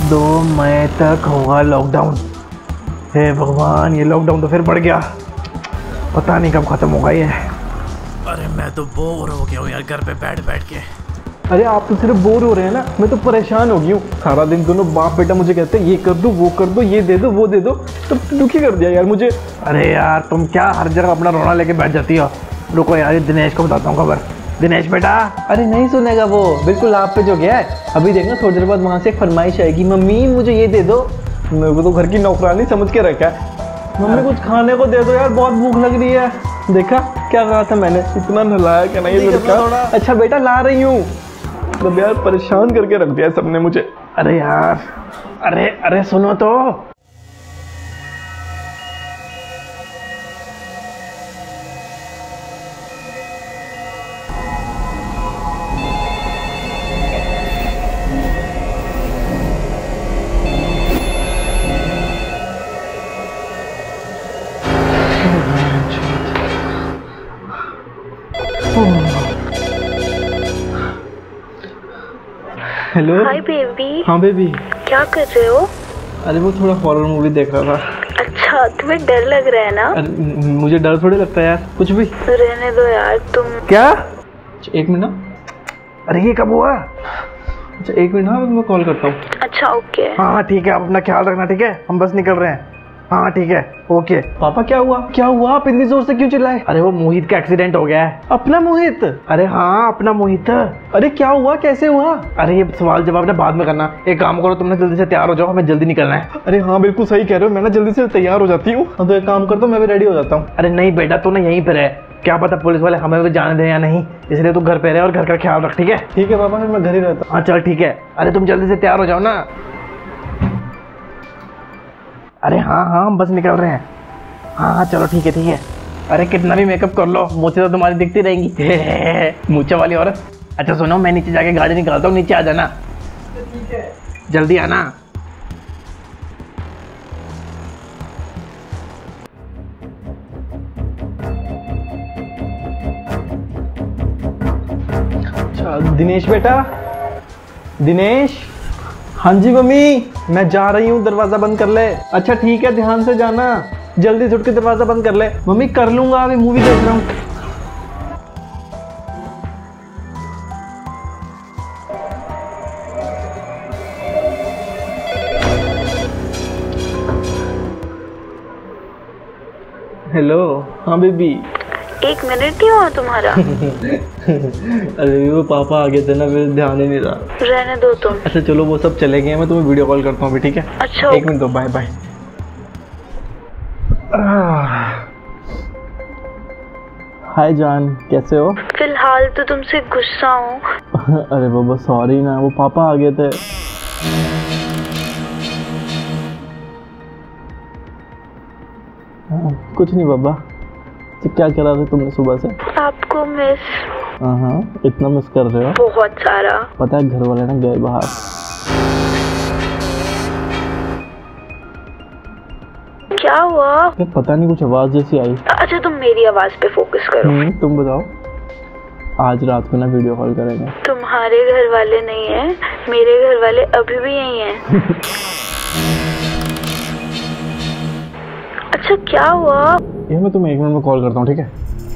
2 मई तक होगा लॉकडाउन। हे भगवान, ये लॉकडाउन तो फिर बढ़ गया, पता नहीं कब खत्म होगा ये। अरे मैं तो बोर हो गया हूँ यार घर पे बैठ बैठ के। अरे आप तो सिर्फ बोर हो रहे हैं ना, मैं तो परेशान हो गई हूँ। सारा दिन दोनों बाप बेटा मुझे कहते हैं ये कर दो वो कर दो, ये दे दो वो दे दो, तो दुखी कर दिया यार मुझे। अरे यार तुम क्या हर जगह अपना रोना लेके बैठ जाती हो। रुको यार, ये दिनेश को बताता हूँ खबर। दिनेश बेटा। अरे नहीं सुनेगा वो, बिल्कुल आप पे जो गया है। अभी देखना थोड़ी देर बाद वहाँ से एक फरमाइश आएगी, मम्मी मुझे ये दे दो। मेरे को तो घर की नौकरानी समझ के रखा है। मम्मी कुछ खाने को दे दो यार, बहुत भूख लग रही है। देखा क्या कहा था मैंने, इतना नलाया क्या नहीं ये लड़का। अच्छा बेटा ला रही हूँ। मतलब यार परेशान करके रख दिया सबने मुझे। अरे यार, अरे अरे सुनो तो। हेलो। Hi baby. हाँ बेबी। क्या कर रहे हो? अरे वो थोड़ा हॉरर मूवी देख रहा था। अच्छा, तुम्हें डर लग रहा है ना? अरे मुझे डर थोड़ी लगता है यार, कुछ भी। रहने दो यार तुम। क्या? 1 मिनट। अरे ये कब हुआ? अच्छा 1 मिनट, हाँ मैं कॉल करता हूँ। अच्छा ओके। हाँ ठीक है, आप अपना ख्याल रखना, ठीक है? हम बस निकल रहे हैं। हाँ ठीक है, ओके। पापा क्या हुआ क्या हुआ, आप इतनी जोर से क्यों चिल्लाए? अरे वो मोहित का एक्सीडेंट हो गया है। अपना मोहित? अरे हाँ अपना मोहित। अरे क्या हुआ, कैसे हुआ? अरे ये सवाल जवाब ना बाद में करना, एक काम करो तुमने जल्दी से तैयार हो जाओ, हमें जल्दी निकलना है। अरे हाँ बिल्कुल सही कह रहे हो, मैं ना जल्दी से तैयार हो जाती हूँ। तो एक काम करता हूँ, मैं भी रेडी हो जाता हूँ। अरे नहीं बेटा, तू ना यहीं पर है, क्या पता पुलिस वाले हमें भी जाने दें या नहीं, इसलिए तू घर पे रहे और घर का ख्याल रख, ठीक है? ठीक है पापा, फिर मैं घर ही रहता हूँ। हाँ चल ठीक है। अरे तुम जल्दी से तैयार हो जाओ ना। अरे हाँ हाँ हम बस निकल रहे हैं। हाँ हाँ चलो ठीक है ठीक है। अरे कितना भी मेकअप कर लो, मूछें तो तुम्हारी दिखती रहेंगी। मूछे वाली औरत। अच्छा सुनो, मैं नीचे जाके गाड़ी निकालता हूँ, नीचे आ जाना। ठीक है, जल्दी आना। अच्छा दिनेश बेटा। दिनेश। हाँ जी मम्मी, मैं जा रही हूँ, दरवाजा बंद कर ले। अच्छा ठीक है, ध्यान से जाना, जल्दी से उठ के दरवाजा बंद कर ले। मम्मी कर लूंगा, अभी मूवी देख रहा हूँ। हेलो। हाँ बेबी। 1 मिनट ही हुआ तुम्हारा? अरे वो पापा आ गए थे ना, फिर ध्यान ही नहीं रहा। रहने दो तुम। अच्छा चलो वो सब चले गए, मैं तुम्हें वीडियो कॉल करता हूँ अभी, ठीक है? अच्छा 1 मिनट दो, बाय बाय। हाय जान, कैसे हो? फिलहाल तो तुमसे गुस्सा हूँ। अरे बाबा सॉरी ना, वो पापा आ गए थे। कुछ नहीं बाबा। तो क्या करा रहे तुमने सुबह से? आपको मिस। हाँ, इतना मिस कर रहे हो? बहुत सारा। पता है घर वाले ना गए बाहर। क्या हुआ? पता नहीं, कुछ आवाज जैसी आई। अच्छा तुम मेरी आवाज पे फोकस करो। तुम बताओ। आज रात को ना वीडियो कॉल करेंगे। तुम्हारे घर वाले नहीं है, मेरे घर वाले अभी भी यही हैं। अच्छा क्या हुआ? ये मैं तुम्हें 1 मिनट में कॉल करता हूँ, ठीक है?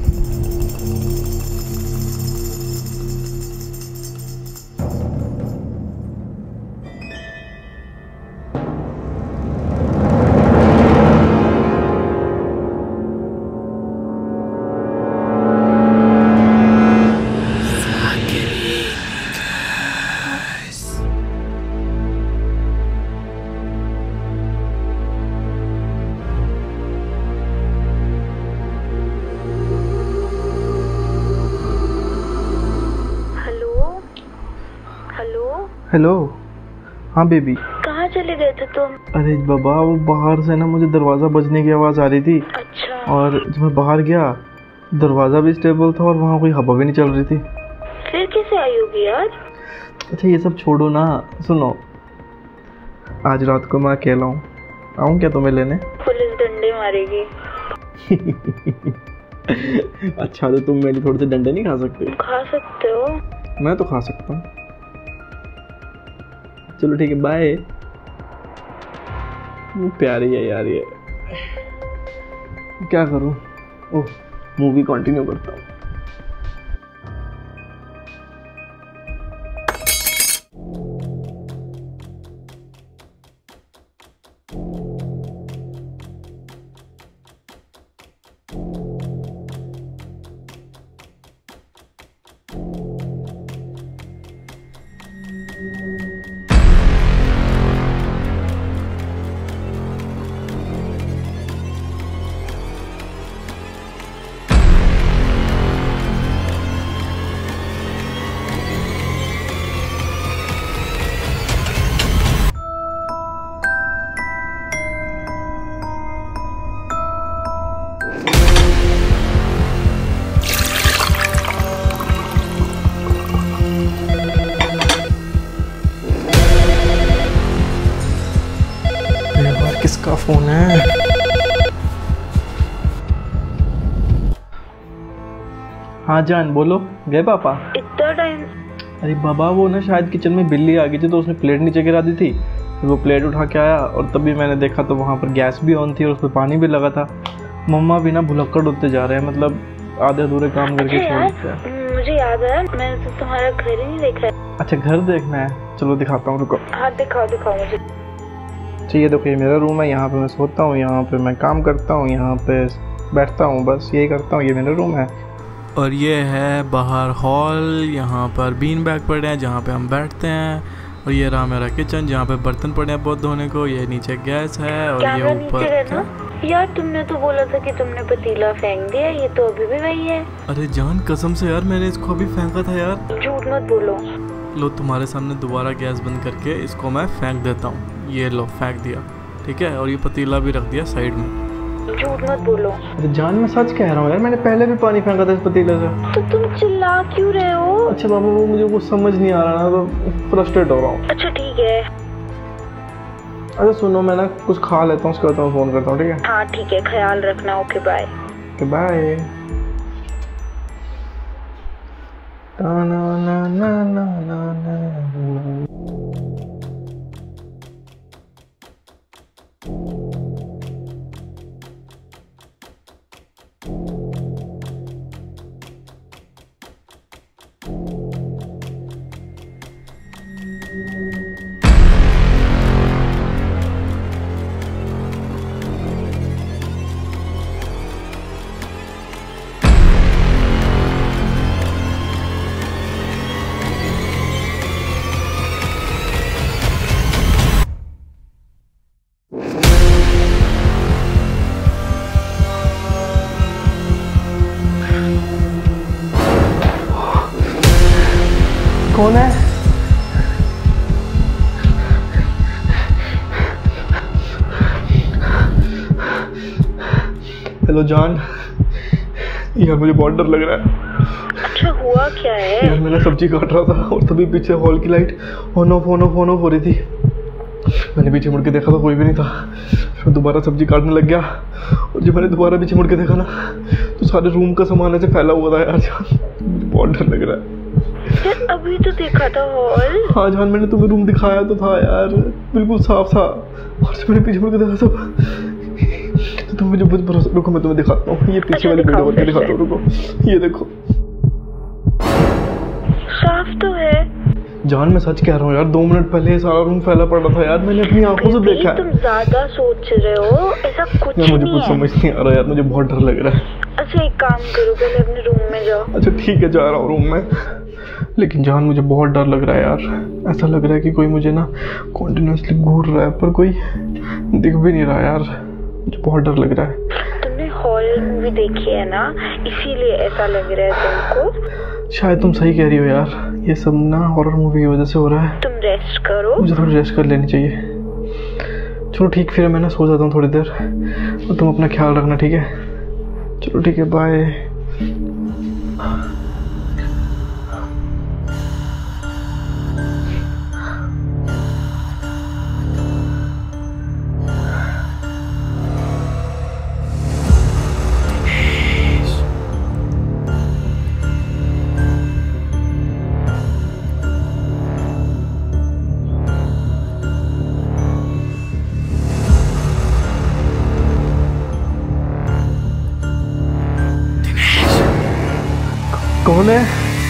हेलो। हाँ बेबी। कहाँ चले गए थे तुम? अरे बाबा वो बाहर से ना मुझे दरवाज़ा बजने की आवाज़ आ रही थी। अच्छा। और जब मैं बाहर गया, दरवाज़ा भी स्टेबल था और वहाँ कोई हवा भी नहीं चल रही थी। फिर कैसे आई होगी यार? अच्छा ये सब छोड़ो ना, सुनो, आज रात को मैं अकेला हूँ, आऊँ क्या तुम्हें लेने? पुलिस डंडे मारेगी। अच्छा तो तुम मेरे थोड़े से डंडे नहीं खा सकते? खा सकते हो। मैं तो खा सकता हूँ। चलो ठीक है, बाय। प्यारी है यार ये। क्या करूं? ओह, मूवी कंटिन्यू करता हूँ। किसका फोन है? हाँ जान बोलो। गए पापा? इतना टाइम? अरे बाबा वो ना शायद किचन में बिल्ली आ गई थी तो उसने प्लेट नीचे गिरा दी थी, फिर वो प्लेट उठा के आया और तभी मैंने देखा तो वहाँ पर गैस भी ऑन थी और उस पर पानी भी लगा था। मम्मा भी ना भुलक्कड़ होते जा रहे हैं, मतलब आधे अधूरे काम करके छोड़ देते हैं। मुझे याद है मैंने तो तुम्हारा घर ही नहीं देखा है। अच्छा घर देखना है, चलो दिखाता हूँ, रुको। हाँ दिखाओ दिखाओ मुझे। अच्छा ये देखो, ये मेरा रूम है, यहाँ पे मैं सोता हूँ, यहाँ पे मैं काम करता हूँ, यहाँ पे बैठता हूँ, बस यही करता हूँ, ये मेरा रूम है। और ये है बाहर हॉल, यहाँ पर बीन बैग पड़े हैं जहाँ पे हम बैठते हैं। और ये रहा मेरा किचन जहाँ पे बर्तन पड़े हैं बहुत धोने को। ये नीचे गैस है और ये ऊपर। यार तुमने तो बोला था कि तुमने पतीला फेंक दिया, ये तो अभी भी वही है। अरे जान कसम से यार मैंने इसको अभी फेंका था यार। झूठ मत बोलो। लो तुम्हारे सामने दोबारा गैस बंद करके इसको मैं फेंक देता हूँ। ये लो फेंक दिया, ठीक है। और ये पतीला भी रख दिया साइड में। झूठ मत बोलो। अरे जान मैं सच कह रहा हूँ यार, मैंने पहले भी पानी फेंका था इस पतीले से। तो तुम चिल्ला क्यों रहे हो? अच्छा बाबा वो मुझे कुछ समझ नहीं आ रहा ना, तो फ्रस्ट्रेट हो रहा हूँ। अच्छा ठीक है। अच्छा सुनो, मैं ना कुछ खा लेता हूँ, उसके बाद मैं फोन करता हूँ, ठीक है? हाँ ठीक है, ख्याल रखना। Okay bye. Okay bye. ना ना ना ना ना ना ना। कौन है? हेलो जान, यार मुझे बहुत डर लग रहा है। अच्छा हुआ क्या है? यार मैंने सब्जी काट रहा था और तभी पीछे हॉल की लाइट ऑन ऑफ हो रही थी। मैंने पीछे मुड़ के देखा तो कोई भी नहीं था। फिर दोबारा सब्जी काटने लग गया और जब मैंने दोबारा पीछे मुड़ के देखा ना तो सारे रूम का सामान ऐसे फैला हुआ था। यार जान मुझे बहुत डर लग रहा है। यार अभी तो देखा था हॉल। हाँ जान मैंने तुम्हें रूम दिखाया तो था यार, बिल्कुल साफ था। और जब मैंने पीछे मुड़ के देखा तो तुम मुझे भरोसा, रुको मैं तुम्हें दिखाता हूँ। ये पीछे वाली विंडो करके दिखाता हूँ, रुको। ये देखो साफ तो है। जान मैं सच कह रहा हूँ यार, 2 मिनट पहले सारा रूम फैला पड़ा था यार, मैंने अपनी आंखों से देखा है। तुम ज्यादा सोच रहे हो, ऐसा कुछ नहीं है। मुझे कुछ समझ नहीं आ रहा यार, मुझे बहुत डर लग रहा है। अच्छा एक काम करो, पहले अपने रूम में जाओ। अच्छा ठीक है, जा रहा हूँ रूम में। लेकिन जान मुझे बहुत डर लग रहा है यार, ऐसा लग रहा है कि कोई मुझे ना कॉन्टिन्यूसली घूर रहा है पर कोई दिख भी नहीं रहा यार, मुझे बहुत डर लग रहा है। तुमने हॉरर मूवी देखी है ना, इसीलिए ऐसा लग रहा है तुमको। शायद तुम सही कह रही हो यार, ये सब ना हॉरर मूवी की वजह से हो रहा है। तुम रेस्ट करो। मुझे थोड़ी रेस्ट कर लेनी चाहिए। चलो ठीक, फिर मैं ना सो जाता हूँ थोड़ी देर और तुम अपना ख्याल रखना, ठीक है? चलो ठीक है, बाय। कौन है?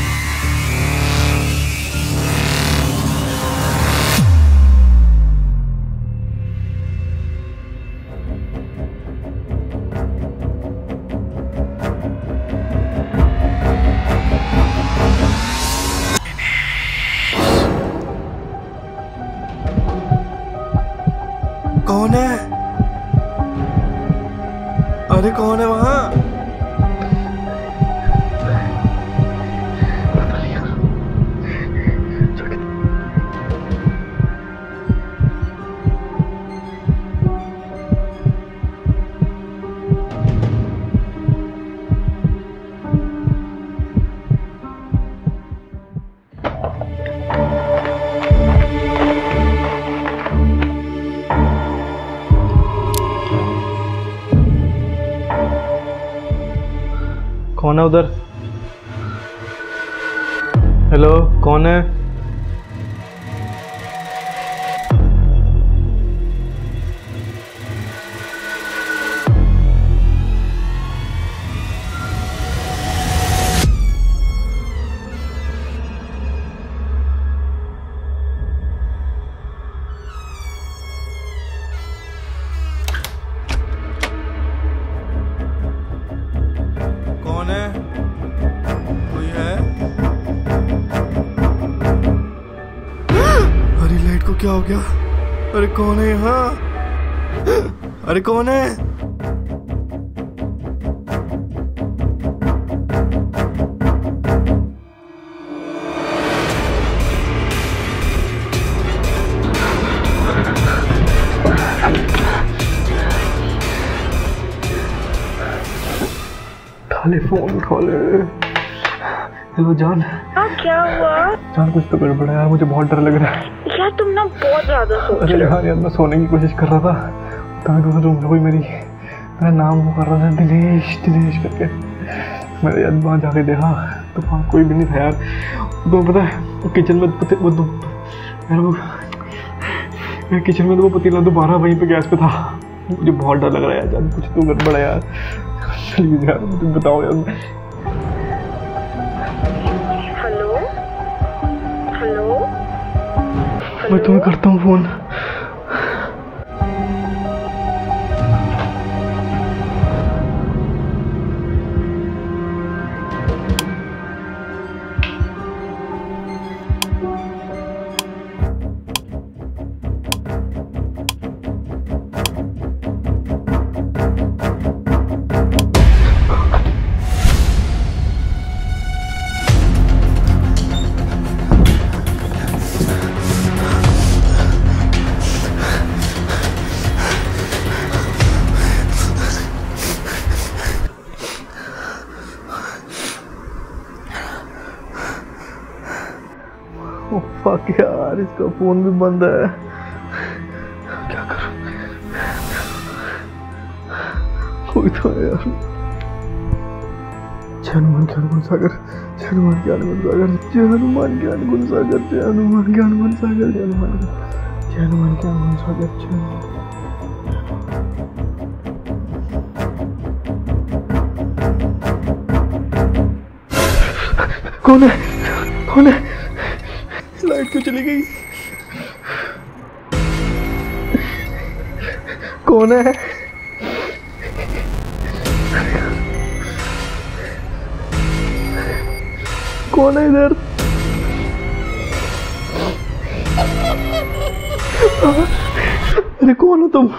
कौन है? अरे कौन है वहां? कौन है उधर? हेलो, कौन है? कौन है? कोई है? अरे लाइट को क्या हो गया? अरे कौन है यहाँ? अरे कौन है? खाली फोन उठा ले। हेलो जान। हाँ क्या हुआ? जान कुछ तो गड़बड़ है यार, मुझे बहुत डर लग रहा है। यार तुम ना बहुत ज्यादा सोच अरे रहे हो। यार मैं सोने की कोशिश कर रहा था, तभी दूसरे रूम में कोई मेरा नाम वो कर रहा था, दिनेश दिनेश करके। मैंने यार वहाँ जाके देखा तो वहाँ कोई भी नहीं था यार। तो पता है किचन में यार किचन में तो वो पतीला दोबारा वहीं पे गैस पे था। मुझे बहुत डर लग रहा है यार जान, कुछ तो गड़बड़ है यार। प्लीज यार तुम बताओ यार। हेलो हेलो मैं तुम्हें करता हूँ फोन। फक यार, इसका फोन भी बंद है। क्या करूं? कोई तो है यार। जय हनुमान ज्ञान गुण सागर, जय हनुमान ज्ञान गुण सागर, जय हनुमान ज्ञान गुण सागर, जय हनुमान ज्ञान गुण सागर, जय हनुमान ज्ञान गुण सागर, जय। कौन है? कौन है? लाइट क्यों चली गई? कौन है? कौन है इधर? अरे कौन हो तुम?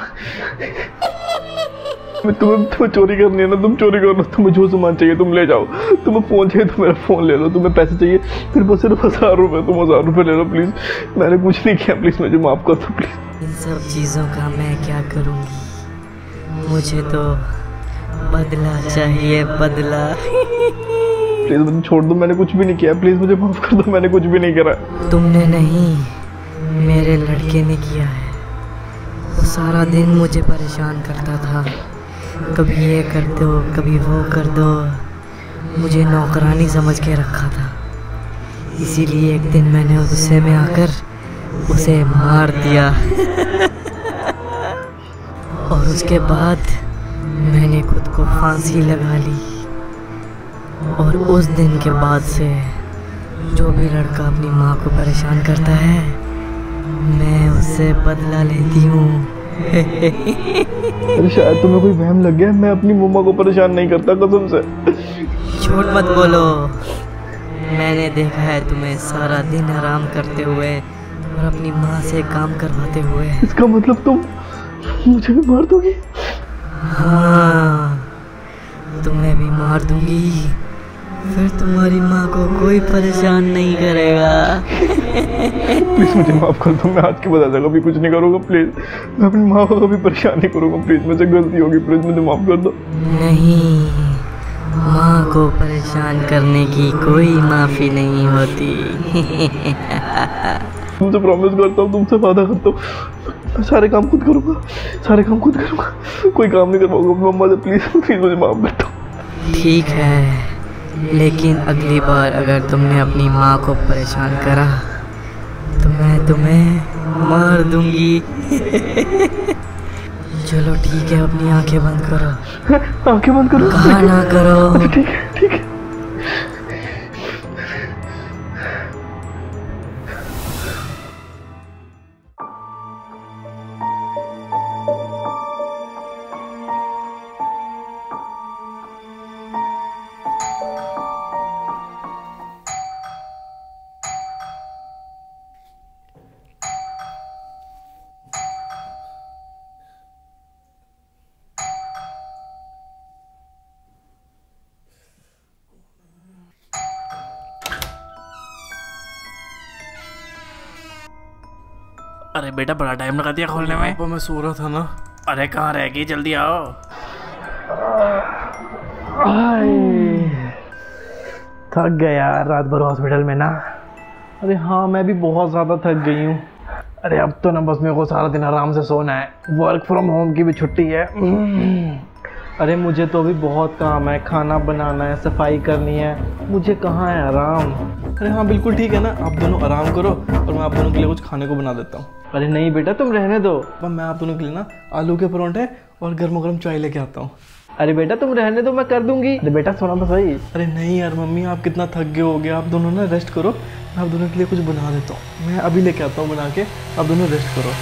तुम्हें चोरी करनी है ना, तुम चोरी कर लो। तुम्हें जो सामान चाहिए तुम ले जाओ। तुम्हें फोन चाहिए तो मेरा फोन ले लो। तुम्हें पैसे चाहिए फिर बस सिर्फ 1000 रुपए, तुम 1000 रुपए ले लो प्लीज। मैंने कुछ नहीं किया, प्लीज मुझे माफ कर दो प्लीज। इन सब चीज़ों का मैं क्या करूँगी? मुझे तो बदला चाहिए, बदला। प्लीज मुझे छोड़ दो, मैंने कुछ भी नहीं किया। प्लीज मुझे माफ कर दो, मैंने कुछ भी नहीं करा। तुमने नहीं, मेरे लड़के ने किया है। वो सारा दिन मुझे परेशान करता था, कभी ये कर दो कभी वो कर दो। मुझे नौकरानी समझ के रखा था, इसीलिए एक दिन मैंने गुस्से में आकर उसे मार दिया। और उसके बाद मैंने खुद को फांसी लगा ली। और उस दिन के बाद से जो भी लड़का अपनी माँ को परेशान करता है, मैं उससे बदला लेती हूँ। अरे शायद तुम्हें कोई वहम लग गया, मैं अपनी मम्मा को परेशान नहीं करता कसम से। झूठ मत बोलो, मैंने देखा है तुम्हें सारा दिन आराम करते हुए और अपनी माँ से काम करवाते हुए। इसका मतलब तुम मुझे भी मार दोगी? हाँ, तुम्हें भी मार दूंगी, फिर तुम्हारी माँ को कोई परेशान नहीं करेगा। प्लीज मुझे माफ कर दो, मैं आज के बाद ऐसा कभी कुछ नहीं करूँगा प्लीज। मैं अपनी माँ को कभी परेशान नहीं करूँगा प्लीज, मुझे गलती होगी, प्लीज मुझे माफ कर दो। नहीं, माँ को परेशान करने की कोई माफी नहीं होती। तुमसे प्रॉमिस करता हूँ, तुमसे वादा करता हूँ, मैं सारे काम खुद करूँगा, सारे काम खुद करूँगा, कोई काम नहीं कर पाऊंगा। मम्मा से प्लीज प्लीज मुझे माफ कर दो। ठीक है, लेकिन अगली बार अगर तुमने अपनी माँ को परेशान करा तो मैं तुम्हें मार दूंगी। चलो ठीक है, अपनी आंखें बंद करो। आंखें बंद करो? कहा ना करो। ठीक है ठीक है। अरे बेटा बड़ा टाइम लगा दिया खोलने में। पापा मैं सो रहा था ना। अरे कहाँ रह गई, जल्दी आओ। थक गया यार रात भर हॉस्पिटल में ना। अरे हाँ, मैं भी बहुत ज़्यादा थक गई हूँ। अरे अब तो ना बस मेरे को सारा दिन आराम से सोना है, वर्क फ्रॉम होम की भी छुट्टी है। अरे मुझे तो अभी बहुत काम है, खाना बनाना है, सफाई करनी है, मुझे कहाँ है आराम। अरे हाँ बिल्कुल ठीक है ना, आप दोनों आराम करो और मैं आप दोनों के लिए कुछ खाने को बना देता हूँ। अरे नहीं बेटा तुम रहने दो। अब मैं आप दोनों के लिए ना आलू के परोंठे और गर्मा गर्म चाय लेके आता हूँ। अरे बेटा तुम रहने दो, मैं कर दूंगी। अरे बेटा सोना तो सही। अरे नहीं यार मम्मी, आप कितना थक गए हो गए, आप दोनों ना रेस्ट करो, मैं आप दोनों के लिए कुछ बना देता हूँ। मैं अभी लेके आता हूँ बना के, आप दोनों रेस्ट करो।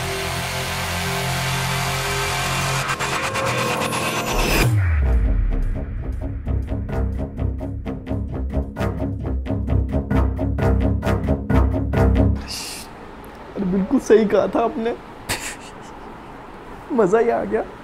अरे बिल्कुल सही कहा था आपने। मज़ा ही आ गया।